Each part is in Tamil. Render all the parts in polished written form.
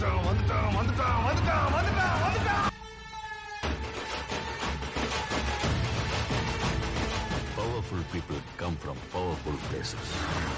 Powerful people come from powerful places.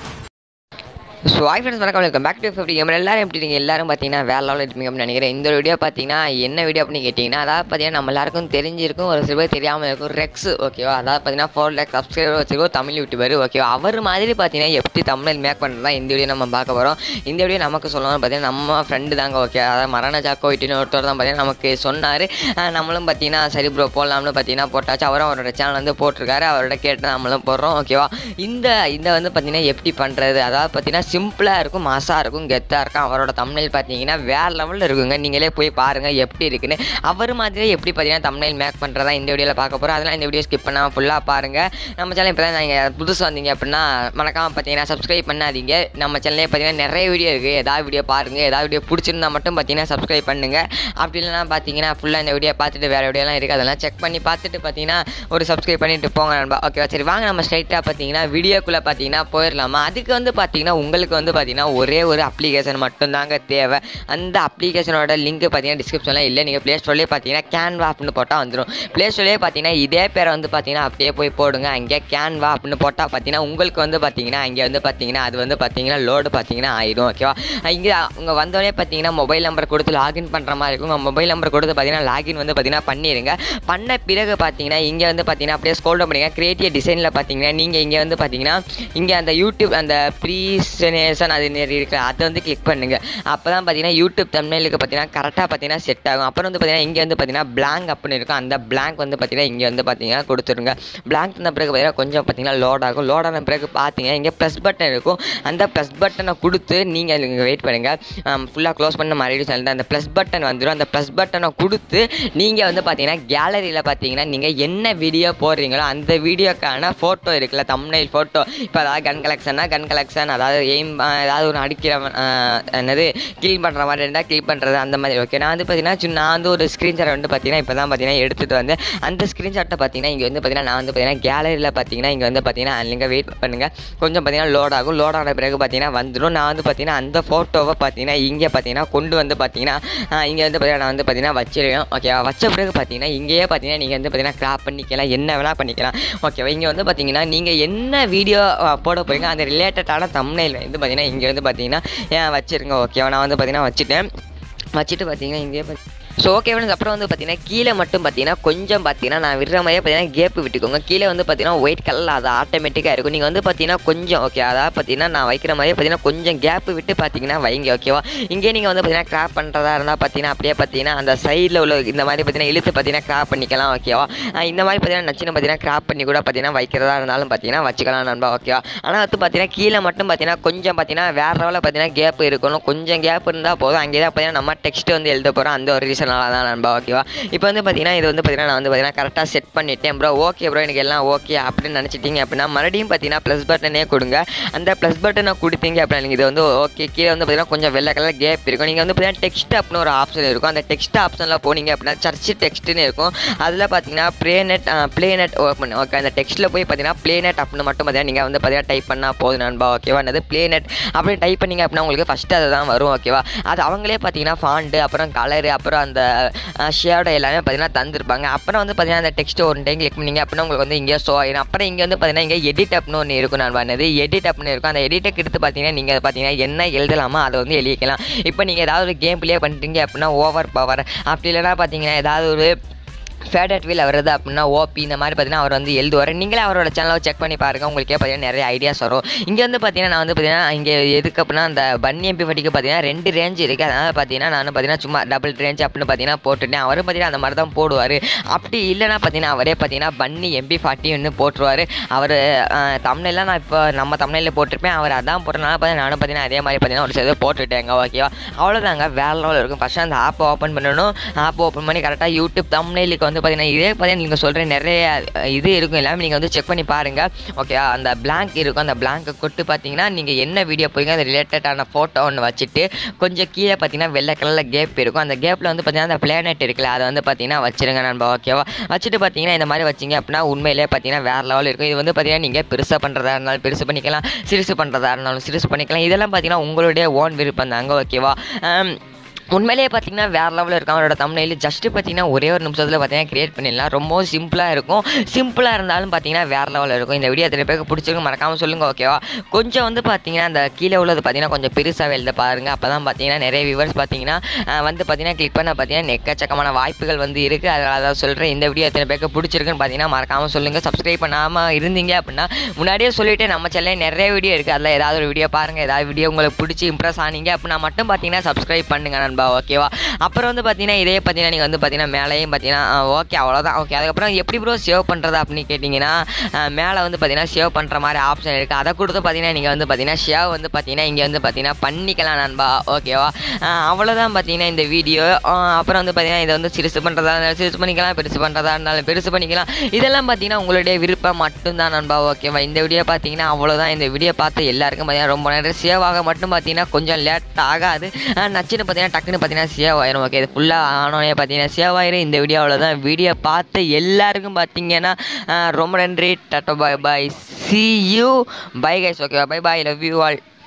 So hi friends, வணக்கம், வெல்கம் பேக் டு 50 கேமர். எல்லாரும் எப்படி இருக்கீங்க? எல்லாரும் பார்த்தீங்கன்னா வேற லெவலில் இருப்பீங்க அப்படின்னு நினைக்கிறேன். இந்த வீடியோ பார்த்தீங்கன்னா என்ன வீடியோ அப்படின்னு கேட்டிங்கன்னா, அதாவது பார்த்தீங்கன்னா நம்ம எல்லாருக்கும் தெரிஞ்சிருக்கும், ஒரு சில பேர் தெரியாமல் இருக்கும். ரெக்ஸ் ஓகேவா, அதாவது பார்த்தீங்கன்னா 4 lakh சப்ஸ்கிரைபர் வச்சுருக்கோம், தமிழ் யூடியூபர் ஓகேவா. அவர் மாதிரி பார்த்தீங்கன்னா எப்படி தமிழ் மேக் பண்ணுறது தான் இந்த வீடியோ நம்ம பார்க்க போகிறோம். இந்த வீடியோ நமக்கு சொல்லணும்னு பார்த்தீங்கன்னா நம்ம ஃப்ரெண்டு தாங்க ஓகே, அதாவது மரண ஜாக்கோ இட்டின்னு ஒருத்தர் தான் பார்த்தீங்கன்னா நமக்கு சொன்னார். நம்மளும் பார்த்தீங்கன்னா சரி ப்ரோ போடலாம்னு பார்த்தீங்கன்னா போட்டாச்சு. அவரும் அவரோட சேனல் வந்து போட்டிருக்காரு, அவரோட கேட்டு நம்மளும் போடுறோம் ஓகேவா. இந்த வந்து பார்த்தீங்கன்னா எப்படி பண்ணுறது, அதாவது பார்த்தீங்கன்னா சிம்பிளாக இருக்கும், மாசாக இருக்கும், கெத்தாக இருக்கும். அவரோட தம்ப்நெயில் பார்த்தீங்கன்னா வேறு லெவலில் இருக்குங்க. நீங்களே போய் பாருங்கள் எப்படி இருக்குன்னு. அவர் மாதிரியே எப்படி பார்த்தீங்கன்னா தம்ப்நெயில் மேக் பண்ணுறதா இந்த வீடியோவில் பார்க்க போகிறோம். அதெல்லாம் இந்த வீடியோ ஸ்கிப் பண்ணாமல் ஃபுல்லாக பாருங்கள். நம்ம சேனல் இப்போ தான் நீங்கள் புதுசு வந்தீங்க அப்படின்னா மறக்காமல் பார்த்தீங்கன்னா சப்ஸ்கிரைப் பண்ணாதீங்க. நம்ம சேனல்லே பார்த்தீங்கன்னா நிறைய வீடியோ இருக்குது. ஏதாவது வீடியோ பாருங்கள், ஏதாவது வீடியோ பிடிச்சிருந்தா மட்டும் பார்த்தீங்கன்னா சப்ஸ்கிரைப் பண்ணுங்கள். அப்படி இல்லைனா பார்த்தீங்கன்னா ஃபுல்லாக இந்த வீடியோ பார்த்துட்டு வேறு வீடியோலாம் இருக்குது, அதெல்லாம் செக் பண்ணி பார்த்துட்டு பார்த்தீங்கன்னா ஒரு சப்ஸ்கிரைப் பண்ணிட்டு போங்க நண்பா ஓகேவா. சரி வாங்க நம்ம ஸ்ட்ரைட்டாக பார்த்தீங்கன்னா வீடியோக்குள்ளே பார்த்தீங்கன்னா போயிடலாமா. அதுக்கு வந்து பார்த்தீங்கன்னா உங்களுக்கு வந்து பார்த்தீங்கன்னா ஒரே ஒரு அப்ளிகேஷன் மட்டும்தாங்க தேவை. அந்த அப்ளிகேஷனோட லிங்க் பார்த்தீங்கன்னா டிஸ்கிரிப்ஷனில் இல்லை, நீங்கள் ப்ளே ஸ்டோர்லேயே பார்த்தீங்கன்னா கேன்வா அப்படின்னு போட்டால் வந்துடும். ப்ளே ஸ்டோர்லேயே பார்த்தீங்கன்னா இதே பேரை வந்து பார்த்தீங்கன்னா அப்படியே போய் போடுங்க. அங்கே கேன்வா அப்படின்னு போட்டால் பார்த்தீங்கன்னா உங்களுக்கு வந்து பார்த்தீங்கன்னா அங்கே வந்து பார்த்தீங்கன்னா அது வந்து பார்த்தீங்கன்னா லோடு பார்த்தீங்கன்னா ஆயிடும் ஓகேவா. இங்கே அவங்க வந்தோடனே பார்த்தீங்கன்னா மொபைல் நம்பர் கொடுத்து லாகின் பண்ணுற மாதிரி இருக்கும். உங்கள் மொபைல் நம்பர் கொடுத்து பார்த்தீங்கன்னா லாகின் வந்து பார்த்தீங்கன்னா பண்ணிடுங்க. பண்ண பிறகு பார்த்தீங்கன்னா இங்கே வந்து பார்த்தீங்கன்னா அப்படியே ஸ்க்ரோல் டவுன் பண்ணிங்க. கிரியேட்டிவ் டிசைனில் பார்த்தீங்கன்னா நீங்கள் இங்கே வந்து பார்த்தீங்கன்னா இங்கே அந்த யூடியூப் அந்த ப்ரீசனேஷன் அது இருக்குது, அதை வந்து கிளிக் பண்ணுங்கள். அப்போ தான் பார்த்தீங்கன்னா யூடியூப் தம்ப்நெயிலுக்கு பார்த்தீங்கன்னா கரெக்டாக பார்த்தீங்கன்னா செட் ஆகும். அப்புறம் வந்து பார்த்தீங்கன்னா இங்கே வந்து பார்த்தீங்கன்னா பிளாங்க் அப்படின்னு இருக்கும். அந்த பிளாங்க் வந்து பார்த்தீங்கன்னா இங்கே வந்து பார்த்தீங்கன்னா கொடுத்துருங்க. பிளாங்க் தந்த பிறகு பார்த்தீங்கன்னா கொஞ்சம் பார்த்தீங்கன்னா லோட் ஆகும். லோட் ஆன பிறகு பார்த்தீங்கன்னா இங்கே ப்ளஸ் பட்டன் இருக்கும். அந்த ப்ளஸ் பட்டனை கொடுத்து நீங்கள் இங்கே வெயிட் பண்ணுங்கள். ஃபுல்லாக க்ளோஸ் பண்ண மறுபடியும் சொல்லிட்டு அந்த ப்ளஸ் பட்டன் வந்துடும். அந்த ப்ளஸ் பட்டனை கொடுத்து நீங்கள் வந்து பார்த்தீங்கன்னா கேலரியில் பார்த்தீங்கன்னா நீங்கள் என்ன வீடியோ போடுறீங்களோ அந்த வீடியோக்கான ஃபோட்டோ இருக்குல்ல, தம்ப்நெயில் ஃபோட்டோ. இப்போ அதாவது கன் கலெக்ஷன், அதாவது எய்ம் ஏதாவது ஒரு அடிக்கிற என்னது கில் பண்ணுற மாதிரி இருந்தால் கில் பண்ணுறது அந்த மாதிரி ஓகே. நான் வந்து பார்த்தீங்கன்னா நான் வந்து ஒரு ஸ்க்ரீன்ஷாட் வந்து பார்த்தீங்கன்னா இப்போ தான் பார்த்தீங்கன்னா எடுத்துகிட்டு வந்து அந்த ஸ்க்ரீன்ஷாட்டை பார்த்தீங்கன்னா இங்கே வந்து பார்த்தீங்கன்னா நான் வந்து பார்த்தீங்கன்னா கேலரியில் பார்த்தீங்கன்னா இங்கே வந்து பார்த்தீங்கன்னா நீங்கள் வெயிட் பண்ணுங்கள், கொஞ்சம் பார்த்தீங்கன்னா லோட் ஆகும். லோட் ஆன பிறகு பார்த்தீங்கன்னா வந்துடும். நான் வந்து பார்த்தீங்கன்னா அந்த ஃபோட்டோவை பார்த்தீங்கன்னா இங்கே பார்த்தீங்கன்னா கொண்டு வந்து பார்த்தீங்கன்னா இங்கே வந்து பார்த்தீங்கன்னா நான் வந்து பார்த்தீங்கன்னா வச்சிருக்கேன் ஓகேவா. வச்ச பிறகு பார்த்தீங்கன்னா இங்கேயே பார்த்தீங்கன்னா நீங்கள் வந்து பார்த்தீங்கன்னா கிராப் பண்ணிக்கலாம், என்ன வேணால் பண்ணிக்கலாம் ஓகேவா. இங்கே வந்து பார்த்தீங்கன்னா நீங்கள் என்ன வீடியோ போட போகிறீங்க அந்த ரிலேட்டடான தம்ப்நெயில் வந்து பார்த்தீங்கன்னா இங்கே வந்து பார்த்தீங்கன்னா வச்சுருங்க ஓகேவா. நான் வந்து பார்த்தீங்கன்னா வச்சுட்டு பார்த்தீங்கன்னா இங்கே ஸோ ஓகே ஃப்ரெண்ட்ஸ். அப்புறம் வந்து பார்த்தீங்கன்னா கீழே மட்டும் பார்த்தீங்கன்னா கொஞ்சம் பார்த்தீங்கன்னா நான் விடுற மாதிரியே பார்த்தீங்கன்னா கேப்பு விட்டுக்கோங்க. கீழே வந்து பார்த்தீங்கன்னா ஒயிட் கலரில் அது ஆட்டோமேட்டிக்காக இருக்கும். நீங்கள் வந்து பார்த்தீங்கன்னா கொஞ்சம் ஓகே, அதாவது பார்த்தீங்கன்னா நான் வைக்கிற மாதிரியே பார்த்தீங்கன்னா கொஞ்சம் கேப்பு விட்டு பார்த்தீங்கன்னா வைங்க ஓகேவா. இங்கே நீங்கள் வந்து பார்த்தீங்கன்னா கிராப் பண்ணுறதா இருந்தால் பார்த்தீங்கன்னா அப்படியே பார்த்தீங்கன்னா அந்த சைடில் உள்ள இந்த மாதிரி பார்த்தீங்கன்னா இழுத்து பார்த்தீங்கன்னா கிராப் பண்ணிக்கலாம் ஓகேவா. இந்த மாதிரி பார்த்தீங்கன்னா நச்சுன்னு பார்த்தீங்கன்னா கிராப் பண்ணி கூட பார்த்தீங்கன்னா வைக்கிறதா இருந்தாலும் பார்த்தீங்கன்னா வச்சுக்கலாம் நண்பா ஓகேவா. ஆனால் வந்து பார்த்தீங்கன்னா கீழே மட்டும் பார்த்தீங்கன்னா கொஞ்சம் பார்த்தீங்கன்னா வேறு லெவலில் பார்த்தீங்கன்னா கேப் இருக்கணும். கொஞ்சம் கேப் இருந்தால் போதும். அங்கே தான் பார்த்தீங்கன்னா நம்ம டெக்ஸ்ட் வந்து எழுத போகிறோம், அந்த ஒரு ரீசன் தான் நண்பா ஓகேவா. இப்போ வந்து பார்த்தீங்கன்னா இது வந்து பார்த்தீங்கன்னா நான் வந்து பார்த்தீங்கன்னா கரெக்டாக செட் பண்ணிட்டேன் ப்ரோ. ஓகே ப்ரோ எனக்கு எல்லாம் ஓகே அப்படின்னு நினச்சிட்டிங்க அப்படின்னா மறுபடியும் பார்த்தீங்கன்னா ப்ளஸ் பட்டனே கொடுங்க. அந்த ப்ளஸ் பட்டனை கொடுத்தீங்க அப்படின்னா நீங்கள் இது வந்து ஓகே. கீழே வந்து பார்த்தீங்கன்னா கொஞ்சம் வெள்ளை கலர் கேப் இருக்கும். நீங்கள் வந்து பார்த்தீங்கன்னா டெக்ஸ்ட் அப்படின்னு ஒரு ஆப்ஷன் இருக்கும். அந்த டெக்ஸ்ட் ஆப்ஷனில் போனீங்க அப்படின்னா சர்ச் டெக்ஸ்ட்டுன்னு இருக்கும். அதில் பார்த்தீங்கன்னா ப்ளேநெட் ஓப்பன் ஓகே. அந்த டெக்ஸ்ட்டில் போய் பார்த்தீங்கன்னா ப்ளேநெட் அப்படின்னு மட்டும் பார்த்தீங்கன்னா நீங்கள் வந்து பார்த்தீங்கன்னா டைப் பண்ணால் போதும் நண்பா ஓகேவா. என்னது ப்ளேநெட் அப்படி டைப் பண்ணிங்க அப்படின்னா உங்களுக்கு ஃபஸ்ட்டு அதை தான் வரும் ஓகேவா. அது அவங்களே பார்த்தீங்கன்னா ஃபாண்டு அப்புறம் கலரு அப்புறம் அந்த ஷேடோ எல்லாமே பார்த்தீங்கன்னா தந்துருப்பாங்க. அப்புறம் வந்து பார்த்தீங்கன்னா அந்த டெக்ஸ்ட் ஒரு டைம் கிளிக் பண்ணிங்க அப்படின்னா உங்களுக்கு வந்து இங்கே ஷோ ஆகிடும். அப்புறம் இங்கே வந்து பார்த்தீங்கன்னா இங்கே எடிட் அப்னு ஒன்று இருக்கும் நான் பண்ணது, எடிட் அப்னு இருக்கும். அந்த எடிட்டுக்கு எடுத்து பார்த்தீங்கன்னா நீங்கள் பார்த்தீங்கன்னா என்ன எழுதலாமா அதை வந்து எழுதிக்கலாம். இப்போ நீங்கள் ஏதாவது ஒரு கேம் பிளே பண்ணுறீங்க அப்படின்னா ஓவர் பவர், அப்படி இல்லைனா பார்த்தீங்கன்னா ஏதாவது ஒரு ஃபேவரட் வீல் வருது அப்படின்னா ஓபி இந்த மாதிரி பார்த்தீங்கன்னா அவர் வந்து எழுதுவார். நீங்களே அவரோட சேனலை செக் பண்ணி பாருங்கள், உங்களுக்கே பார்த்தீங்கன்னா நிறைய ஐடியாஸ் வரும். இங்கே வந்து பார்த்தீங்கன்னா நான் வந்து பார்த்தீங்கன்னா இங்கே எதுக்கு அப்படின்னா அந்த பன்னி எம்பி ஃபட்டிக்கு பார்த்தீங்கன்னா 2 ரேஞ்ச் இருக்குது. அதனால் பார்த்தீங்கன்னா நான் பார்த்தீங்கன்னா சும்மா டபுள் ரேஞ்ச் அப்படின்னு பார்த்தீங்கன்னா போட்டுட்டேன். அவரும் பார்த்தீங்கன்னா அந்த மாதிரி தான் போடுவார். அப்படி இல்லைனா பார்த்தீங்கன்னா அவரே பார்த்தீங்கன்னா பன்னி எம்பி 40 ஒன்று போட்டுருவார். அவர் தம்ப்நெயிலாம் நான் இப்போ நம்ம தம்ப்நெயிலில் போட்டிருப்பேன், அவர் அதான் போட்டனால பார்த்தீங்கன்னா நானும் பார்த்தீங்கன்னா அதே மாதிரி பார்த்தீங்கன்னா ஒரு சில போட்டுட்டேங்க ஓகேவா. அவ்வளோதாங்க, வேறு லெவலில் இருக்கும். ஃபஸ்ட்டு அந்த ஆப்பை ஓப்பன் பண்ணணும். ஆப் ஓப்பன் பண்ணி கரெக்டாக யூடியூப் தம்ப்நெயிலுக்கு வந்து பார்த்தீங்கன்னா இதே பார்த்தீங்கன்னா நீங்கள் சொல்கிற நிறைய இது இருக்கும், எல்லாமே நீங்கள் வந்து செக் பண்ணி பாருங்கள் ஓகே. அந்த பிளாங்க் இருக்கும், அந்த பிளாங்கை கொட்டு பார்த்தீங்கன்னா நீங்கள் என்ன வீடியோ போய்ங்க அந்த ரிலேட்டடான ஃபோட்டோ ஒன்று வச்சுட்டு கொஞ்சம் கீழே பார்த்தீங்கன்னா வெள்ளை கலரில் கேப் இருக்கும். அந்த கேப்பில் வந்து பார்த்தீங்கன்னா அந்த பிளானெட் இருக்குல்ல அதை வந்து பார்த்தீங்கன்னா வச்சுருங்க நண்பா ஓகேவா. வச்சுட்டு பார்த்தீங்கன்னா இந்த மாதிரி வச்சிங்க அப்படின்னா உண்மையிலே பார்த்தீங்கன்னா வேறு லெவல் இருக்கும். இது வந்து பார்த்தீங்கன்னா நீங்கள் பெருசாக பண்ணுறதா இருந்தாலும் பெருசு பண்ணிக்கலாம், சிறுசு பண்ணுறதா இருந்தாலும் சிறுசு பண்ணிக்கலாம். இதெல்லாம் பார்த்தீங்கன்னா உங்களுடைய ஓன் விருப்பம் தாங்க ஓகேவா. உண்மையிலேயே பார்த்தீங்கன்னா வேறு லெவலில் இருக்கும். அவரோட தம்ப்நெயில் ஜஸ்ட்டு பார்த்தீங்கன்னா ஒரே ஒரு நிமிஷத்தில் பார்த்தீங்கன்னா கிரியேட் பண்ணிடலாம். ரொம்ப சிம்பிளாக இருக்கும். சிம்பிளாக இருந்தாலும் பார்த்தீங்கன்னா வேறு லெவலில் இருக்கும். இந்த வீடியோ எத்தனை பேருக்கு பிடிச்சிருக்கு மறக்காமல் சொல்லுங்கள், ஓகேவா? கொஞ்சம் வந்து பார்த்தீங்கன்னா அந்த கீழே உள்ளது பார்த்தீங்கன்னா கொஞ்சம் பெருசாக எழுத பாருங்கள். அப்போ தான் பார்த்தீங்கன்னா நிறைய வியூவர்ஸ் பார்த்தீங்கன்னா வந்து பார்த்தீங்கன்னா கிளிக் பண்ண பார்த்தீங்கன்னா எக்கச்சக்கமான வாய்ப்புகள் வந்து இருக்குது. அதனால் சொல்கிறேன், இந்த வீடியோ எத்தனை பேருக்கு பிடிச்சிருக்குன்னு பார்த்தீங்கன்னா மறக்காமல் சொல்லுங்கள். சப்ஸ்கிரைப் பண்ணாமல் இருந்தீங்க அப்படின்னா முன்னாடியே சொல்லிவிட்டு நம்ம சேனலில் நிறைய வீடியோ இருக்குது. அதில் ஏதாவது ஒரு வீடியோ பாருங்கள். ஏதாவது வீடியோ உங்களுக்கு பிடிச்சி இம்ப்ரெஸ் ஆனீங்க அப்படின்னா மட்டும் பார்த்தீங்கன்னா சப்ஸ்கிரைப் பண்ணுங்கள் நண்பா, ஓகேவா? அப்புறம் வந்து பார்த்தீங்கன்னா இதே பார்த்தீங்கன்னா நீங்கள் வந்து பார்த்தீங்கன்னா மேலேயும் பார்த்தீங்கன்னா ஓகே அவ்வளோதான். ஓகே, அதுக்கப்புறம் எப்படி ப்ரோ சேவ் பண்ணுறது அப்படின்னு கேட்டிங்கன்னா மேலே வந்து பார்த்தீங்கன்னா சேவ் பண்ணுற மாதிரி ஆப்ஷன் இருக்குது. அதை கொடுத்து பார்த்தீங்கன்னா நீங்கள் வந்து பார்த்தீங்கன்னா சேவ் வந்து பார்த்தீங்கன்னா இங்கே வந்து பார்த்தீங்கன்னா பண்ணிக்கலாம் நண்பா, ஓகேவா? அவ்வளோதான் பார்த்தீங்கன்னா இந்த வீடியோ. அப்புறம் வந்து பார்த்தீங்கன்னா இதை வந்து சிறுசு பண்ணுறதா இருந்தாலும் சிறுசு பண்ணிக்கலாம், பெருசு பண்ணுறதா இருந்தாலும் பெருசு பண்ணிக்கலாம். இதெல்லாம் பார்த்தீங்கன்னா உங்களுடைய விருப்பம் மட்டும்தான் நண்பா, ஓகேவா? இந்த வீடியோ பார்த்தீங்கன்னா அவ்வளோதான். இந்த வீடியோ பார்த்து எல்லாருக்கும் பார்த்தீங்கன்னா ரொம்ப நேரம் சேவ் ஆக மட்டும் பார்த்தீங்கன்னா கொஞ்சம் லேட் ஆகாது. நச்சுன்னு பார்த்தீங்கன்னா டக்குன்னு பார்த்தீங்கன்னா சேவ் ஆயிரும். ஓகே, இது ஃபுல்லாக ஆனோடனே பார்த்தீங்கன்னா சேவ் ஆயிரும். இந்த வீடியோவில் தான் வீடியோ பார்த்து எல்லாருக்கும் பார்த்தீங்கன்னா ரொம்ப நன்றி. டாட்டா, bye bye, see you, bye guys, ஓகேவா? Bye bye, love you all.